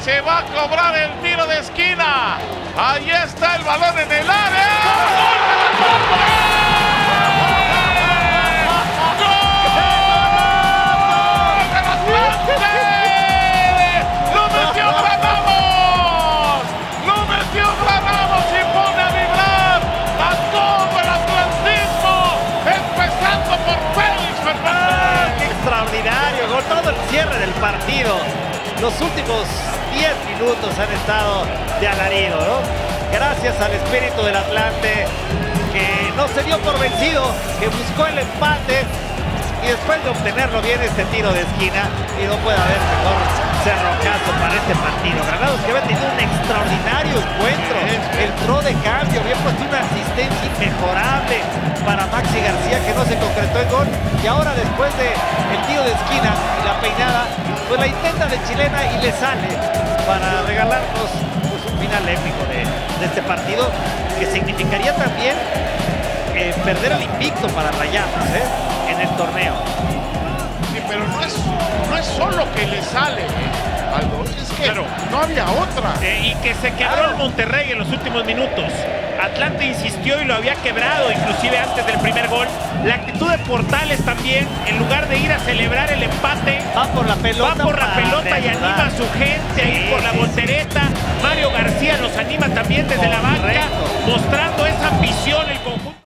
Se va a cobrar el tiro de esquina. Ahí está el balón en el área. Todo el cierre del partido, los últimos 10 minutos han estado de alarido, ¿no? Gracias al espíritu del Atlante, que no se dio por vencido, que buscó el empate y después de obtenerlo viene este tiro de esquina y no puede haber mejor cerrojazo para este partido. Granados que había tenido un extraordinario encuentro, el pro de cambio, había puesto una asistencia inmejorable para Maxi García que no se concretó en gol, y ahora después de el tiro de esquina y la peinada, pues la intenta de chilena y le sale para regalarnos pues un final épico de este partido, que significaría también perder el invicto para Rayadas en el torneo. Sí, pero no es solo que le sale, Aldo, es que no había otra. Y que se quebró el Monterrey en los últimos minutos. Atlante insistió y lo había quebrado, inclusive antes del primer gol. La actitud de Portales también, en lugar de ir a celebrar el empate, va por la pelota y anima a su gente ahí por la voltereta. Mario García los anima también desde la banca, mostrando esa ambición el conjunto.